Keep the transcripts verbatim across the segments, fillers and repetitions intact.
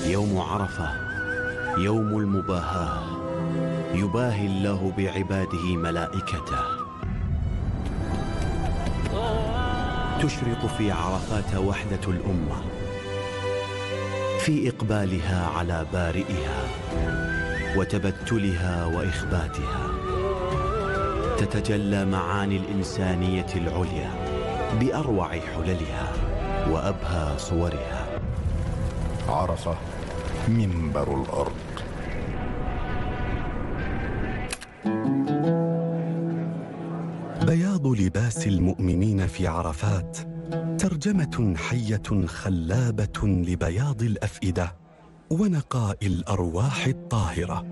يوم عرفة يوم المباهاة، يباهي الله بعباده ملائكته. تشرق في عرفات وحدة الأمة في إقبالها على بارئها وتبتلها وإخباتها. تتجلى معاني الإنسانية العليا بأروع حللها وأبهى صورها. عرفة منبر الأرض. بياض لباس المؤمنين في عرفات ترجمة حية خلابة لبياض الأفئدة ونقاء الأرواح الطاهرة.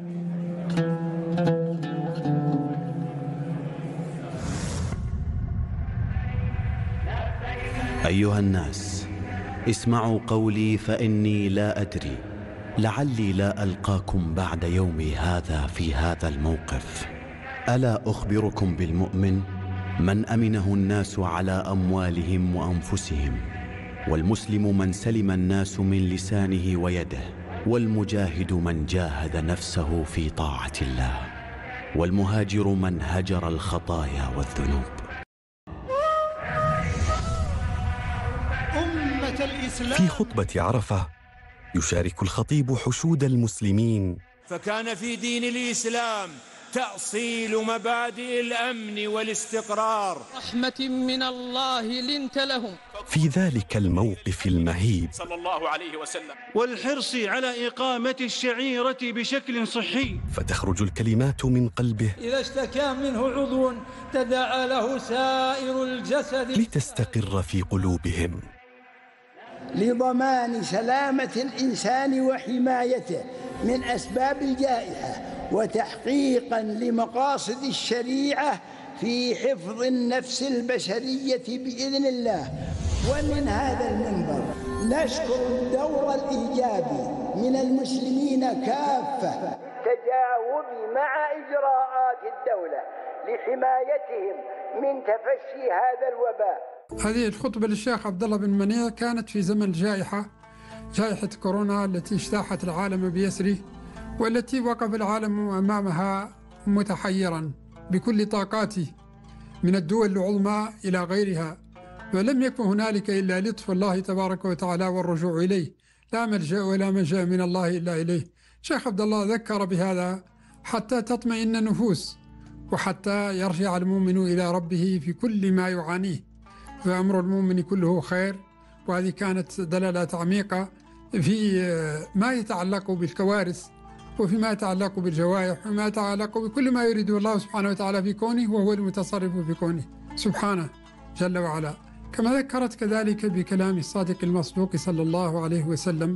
أيها الناس، اسمعوا قولي فإني لا أدري، لعلي لا ألقاكم بعد يومي هذا في هذا الموقف. ألا أخبركم بالمؤمن من أمنه الناس على أموالهم وأنفسهم، والمسلم من سلم الناس من لسانه ويده، والمجاهد من جاهد نفسه في طاعة الله، والمهاجر من هجر الخطايا والذنوب. في خطبة عرفة يشارك الخطيب حشود المسلمين. فكان في دين الإسلام تأصيل مبادئ الأمن والاستقرار. رحمة من الله لنت لهم في ذلك الموقف المهيب صلى الله عليه وسلم، والحرص على إقامة الشعيرة بشكل صحي، فتخرج الكلمات من قلبه إذا اشتكى منه عضو تداعى له سائر الجسد لتستقر في قلوبهم. لضمان سلامة الإنسان وحمايته من أسباب الجائحة، وتحقيقا لمقاصد الشريعة في حفظ النفس البشرية بإذن الله. ومن هذا المنبر نشكر الدور الإيجابي من المسلمين كافة بالتجاوب مع إجراءات الدولة لحمايتهم من تفشي هذا الوباء. هذه الخطبة للشيخ عبد الله بن منيع كانت في زمن الجائحة، جائحة كورونا التي اجتاحت العالم بيسره، والتي وقف العالم أمامها متحيرا بكل طاقاته من الدول العظمى إلى غيرها، ولم يكن هنالك إلا لطف الله تبارك وتعالى والرجوع إليه، لا ملجأ ولا منجأ من الله إلا إليه. شيخ عبد الله ذكر بهذا حتى تطمئن النفوس، وحتى يرجع المؤمن إلى ربه في كل ما يعانيه، فأمر المؤمن كله خير. وهذه كانت دلالة عميقة في ما يتعلق بالكوارث، وفيما يتعلق بالجوائح، وما يتعلق بكل ما يريده الله سبحانه وتعالى في كونه، وهو المتصرف في كونه سبحانه جل وعلا. كما ذكرت كذلك بكلام الصادق المصدوق صلى الله عليه وسلم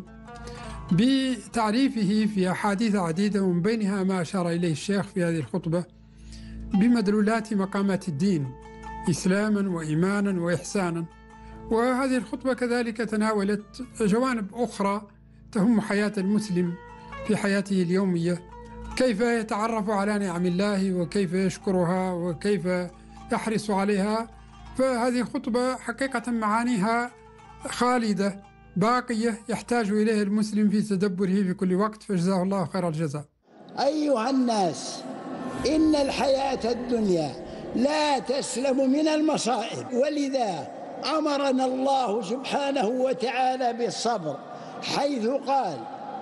بتعريفه في أحاديث عديدة، ومن بينها ما أشار إليه الشيخ في هذه الخطبة بمدلولات مقامات الدين إسلاما وإيمانا وإحسانا. وهذه الخطبة كذلك تناولت جوانب أخرى تهم حياة المسلم في حياته اليومية، كيف يتعرف على نعم الله وكيف يشكرها وكيف يحرص عليها. فهذه خطبة حقيقة معانيها خالدة باقية يحتاج إليها المسلم في تدبره في كل وقت، فجزاه الله خير الجزاء. أيها الناس، إن الحياة الدنيا لا تسلم من المصائب، ولذا أمرنا الله سبحانه وتعالى بالصبر، حيث قال: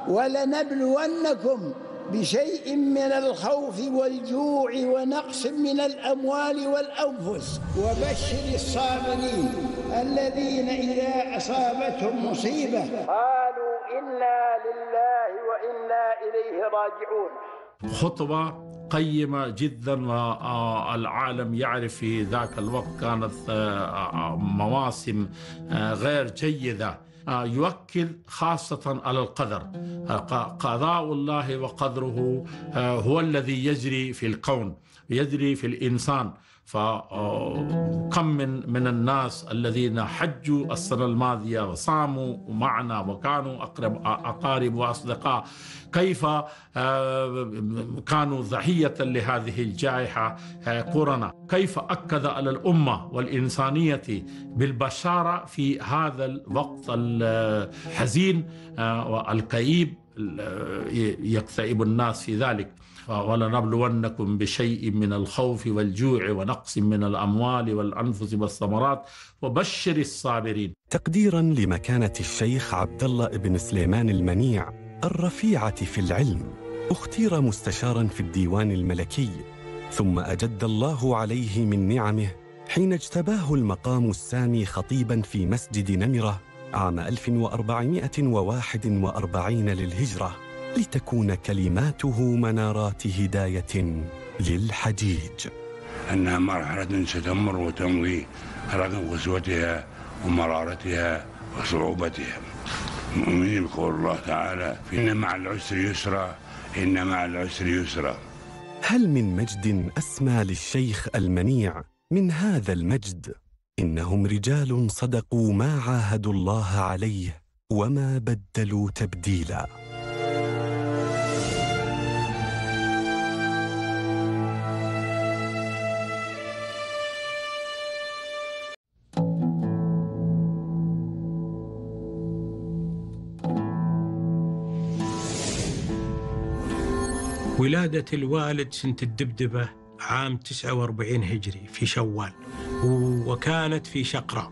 ولنبلونكم بشيء من الخوف والجوع ونقص من الأموال والأنفس وبشر الصابرين الذين إذا أصابتهم مصيبة قالوا إنا لله وإنا إليه راجعون. خطبة قيمة جدا، والعالم يعرف في ذاك الوقت كانت مواسم غير جيدة، يؤكد خاصة على القدر. قضاء الله وقدره هو الذي يجري في الكون، يجري في الإنسان، فكم من من الناس الذين حجوا السنة الماضية وصاموا معنا وكانوا أقرب أقارب وأصدقاء، كيف كانوا ضحية لهذه الجائحة كورونا، كيف أكد على الأمة والإنسانية بالبشارة في هذا الوقت الحزين والكئيب يكتئب الناس في ذلك. ولنبلونكم بشيء من الخوف والجوع ونقص من الأموال والأنفس والثمرات وبشر الصابرين. تقديرا لمكانة الشيخ عبد الله بن سليمان المنيع الرفيعة في العلم، اختير مستشارا في الديوان الملكي، ثم أجد الله عليه من نعمه حين اجتباه المقام السامي خطيبا في مسجد نمرة عام ألف وأربعمائة وواحد وأربعين للهجرة، لتكون كلماته منارات هداية للحجيج. أنها مرحلة ستمر وتمضي رغم قسوتها ومرارتها وصعوبتها. مؤمنين بقول الله تعالى: إن مع العسر يسرا، إن مع العسر يسرا. هل من مجد أسمى للشيخ المنيع من هذا المجد؟ إنهم رجال صدقوا ما عاهدوا الله عليه وما بدلوا تبديلا. ولادة الوالد سنة الدبدبة عام تسعة وأربعين هجري في شوال، وكانت في شقراء،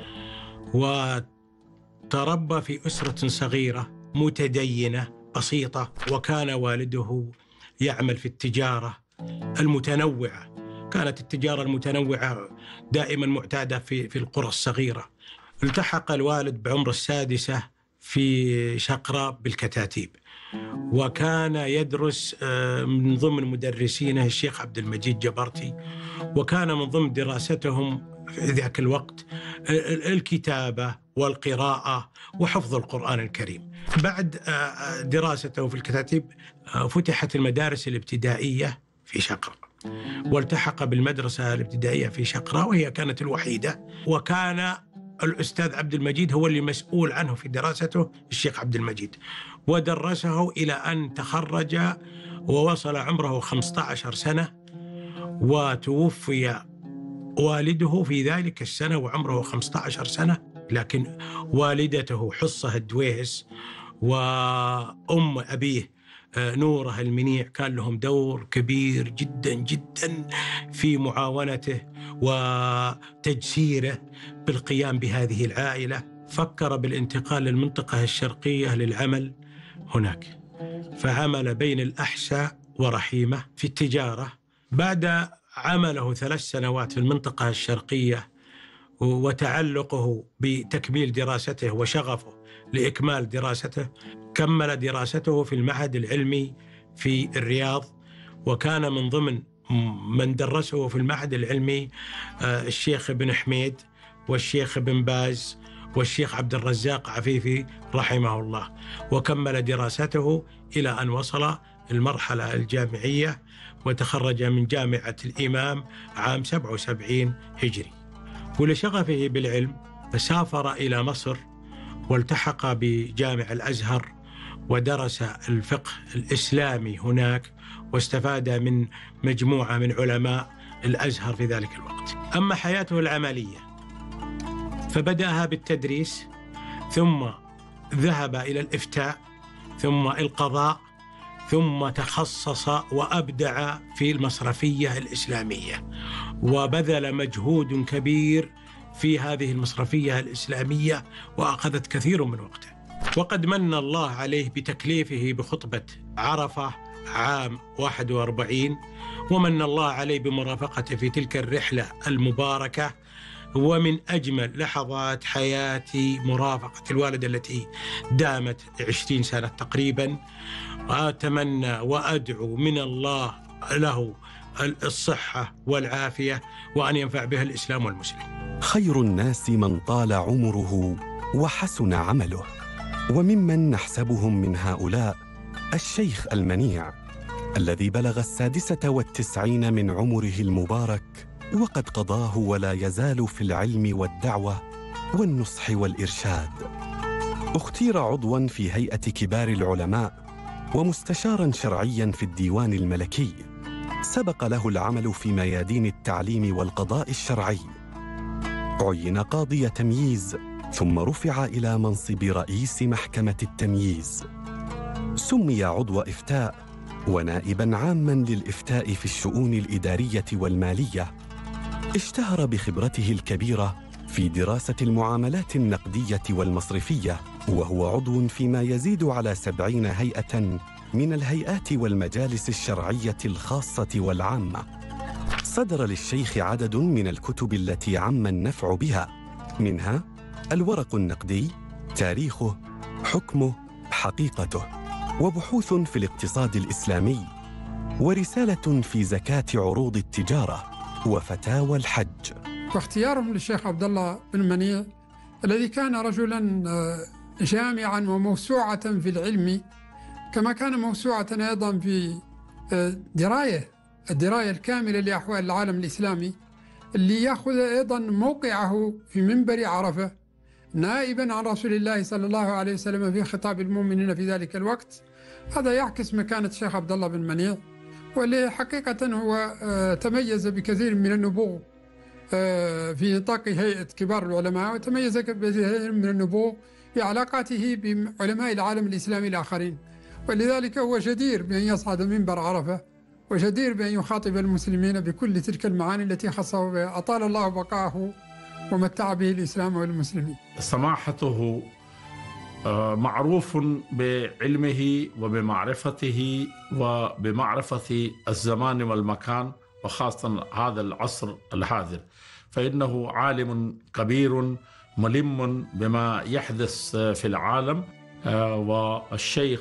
وتربى في أسرة صغيرة متدينة بسيطة، وكان والده يعمل في التجارة المتنوعة. كانت التجارة المتنوعة دائما معتادة في في القرى الصغيرة. التحق الوالد بعمر السادسة في شقراء بالكتاتيب، وكان يدرس من ضمن مدرسينه الشيخ عبد المجيد جبرتي، وكان من ضمن دراستهم في ذاك الوقت الكتابة والقراءة وحفظ القرآن الكريم. بعد دراسته في الكتاتيب فتحت المدارس الابتدائية في شقراء، والتحق بالمدرسة الابتدائية في شقراء وهي كانت الوحيدة، وكان الأستاذ عبد المجيد هو اللي مسؤول عنه في دراسته الشيخ عبد المجيد، ودرسه إلى أن تخرج ووصل عمره خمسة عشر سنة، وتوفي والده في ذلك السنة وعمره خمسة عشر سنة. لكن والدته حصة الدويس وأم أبيه نوره المنيع كان لهم دور كبير جدا جدا في معاونته وتجسيره بالقيام بهذه العائلة. فكر بالانتقال للمنطقة الشرقية للعمل هناك، فعمل بين الأحساء ورحيمة في التجارة. بعد عمله ثلاث سنوات في المنطقة الشرقية وتعلقه بتكميل دراسته وشغفه لإكمال دراسته، كمل دراسته في المعهد العلمي في الرياض، وكان من ضمن من درسه في المعهد العلمي الشيخ ابن حميد والشيخ ابن باز والشيخ عبد الرزاق عفيفي رحمه الله، وكمل دراسته إلى أن وصل المرحلة الجامعية وتخرج من جامعة الإمام عام سبعة وسبعين هجري. ولشغفه بالعلم سافر إلى مصر والتحق بجامع الأزهر ودرس الفقه الإسلامي هناك، واستفاد من مجموعة من علماء الأزهر في ذلك الوقت. أما حياته العملية فبدأها بالتدريس، ثم ذهب إلى الإفتاء، ثم القضاء، ثم تخصص وأبدع في المصرفية الإسلامية، وبذل مجهود كبير في هذه المصرفية الإسلامية وأخذت كثير من وقته. وقد من الله عليه بتكليفه بخطبة عرفة عام واحد وأربعين، ومن الله عليه بمرافقته في تلك الرحلة المباركة. ومن أجمل لحظات حياتي مرافقة الوالدة التي دامت عشرين سنة تقريبا. أتمنى وأدعو من الله له الصحة والعافية، وأن ينفع بها الإسلام والمسلم. خير الناس من طال عمره وحسن عمله، وممن نحسبهم من هؤلاء الشيخ المنيع الذي بلغ السادسة والتسعين من عمره المبارك وقد قضاه ولا يزال في العلم والدعوة والنصح والإرشاد. اختير عضواً في هيئة كبار العلماء ومستشاراً شرعياً في الديوان الملكي. سبق له العمل في ميادين التعليم والقضاء الشرعي. عين قاضي تمييز ثم رفع إلى منصب رئيس محكمة التمييز. سمي عضو إفتاء ونائباً عاماً للإفتاء في الشؤون الإدارية والمالية. اشتهر بخبرته الكبيرة في دراسة المعاملات النقدية والمصرفية، وهو عضو فيما يزيد على سبعين هيئة من الهيئات والمجالس الشرعية الخاصة والعامة. صدر للشيخ عدد من الكتب التي عم النفع بها، منها الورق النقدي، تاريخه، حكمه، حقيقته، وبحوث في الاقتصاد الإسلامي، ورسالة في زكاة عروض التجارة، وفتاوى الحج. واختيارهم للشيخ عبد الله بن منيع الذي كان رجلاً جامعاً وموسوعة في العلم، كما كان موسوعة أيضاً في دراية الدراية الكاملة لأحوال العالم الإسلامي، اللي يأخذ أيضاً موقعه في منبر عرفة نائباً عن رسول الله صلى الله عليه وسلم في خطاب المؤمنين في ذلك الوقت. هذا يعكس مكانة الشيخ عبد الله بن منيع، واللي حقيقة هو تميز بكثير من النبوغ في نطاق هيئة كبار العلماء، وتميز بكثير من النبوغ بعلاقاته بعلماء العالم الإسلامي الآخرين، ولذلك هو جدير بأن يصعد منبر عرفة، وجدير بأن يخاطب المسلمين بكل تلك المعاني التي خصه بها. أطال الله بقاءه ومتع به الإسلام والمسلمين. سماحته معروف بعلمه وبمعرفته وبمعرفة الزمان والمكان، وخاصة هذا العصر الحاضر، فإنه عالم كبير ملم بما يحدث في العالم. والشيخ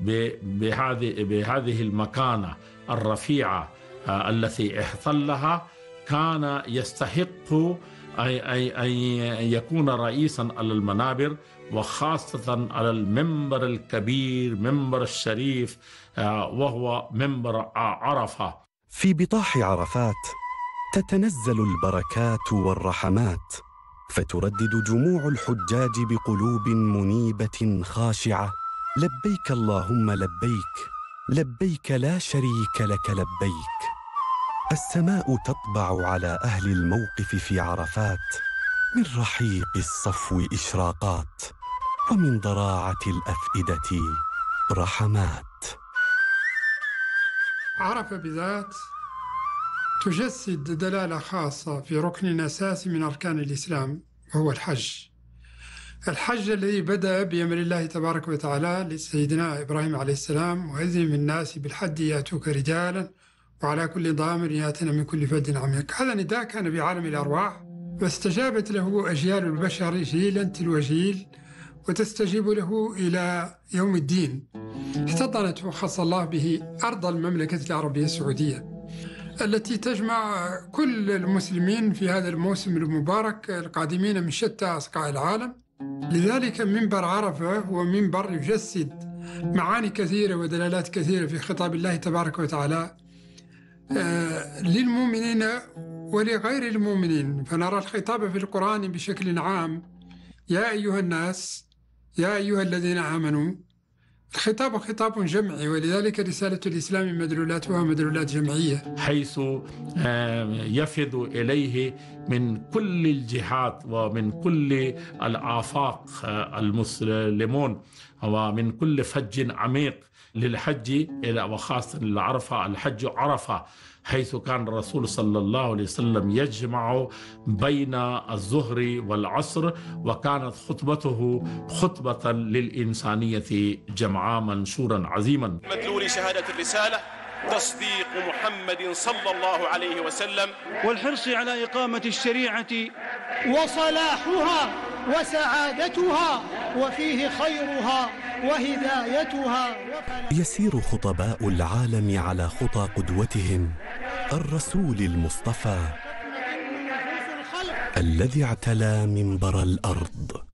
بهذه بهذه المكانة الرفيعة التي احتلها كان يستحق أن يكون رئيسا على المنابر، وخاصة على المنبر الكبير، منبر الشريف، وهو منبر عرفة. في بطاح عرفات تتنزل البركات والرحمات، فتردد جموع الحجاج بقلوب منيبة خاشعة: لبيك اللهم لبيك، لبيك لا شريك لك لبيك. السماء تطبع على أهل الموقف في عرفات، من رحيق الصفو إشراقات، ومن ضراعة الأفئدة رحمات. عرفة بذات تجسد دلالة خاصة في ركن أساسي من أركان الإسلام، وهو الحج. الحج الذي بدأ بأمر الله تبارك وتعالى لسيدنا إبراهيم عليه السلام: وأذن في الناس بالحج يأتوك رجالا وعلى كل ضامر يأتينا من كل فج عميق. هذا نداء كان بعالم الأرواح، واستجابت له أجيال البشر جيلا تلو جيل، وتستجيب له إلى يوم الدين. احتضنت وخص الله به أرض المملكة العربية السعودية التي تجمع كل المسلمين في هذا الموسم المبارك القادمين من شتى أصقاع العالم. لذلك منبر عرفة هو منبر يجسد معاني كثيرة ودلالات كثيرة في خطاب الله تبارك وتعالى للمؤمنين ولغير المؤمنين. فنرى الخطاب في القرآن بشكل عام: يا أيها الناس، يا أيها الذين آمنوا. الخطاب خطاب جمعي، ولذلك رسالة الإسلام مدلولاتها مدلولات جمعية، حيث يفد إليه من كل الجهات ومن كل الآفاق المسلمون، ومن كل فج عميق للحج، وخاصة للعرفة. الحج عرفة، حيث كان الرسول صلى الله عليه وسلم يجمع بين الظهر والعصر، وكانت خطبته خطبة للإنسانية جمعاء منشورا عظيما. مدلول شهادة الرسالة تصديق محمد صلى الله عليه وسلم، والحرص على إقامة الشريعة وصلاحها وسعادتها وفيه خيرها وهدايتها. يسير خطباء العالم على خطى قدوتهم الرسول المصطفى الذي اعتلى منبر الأرض.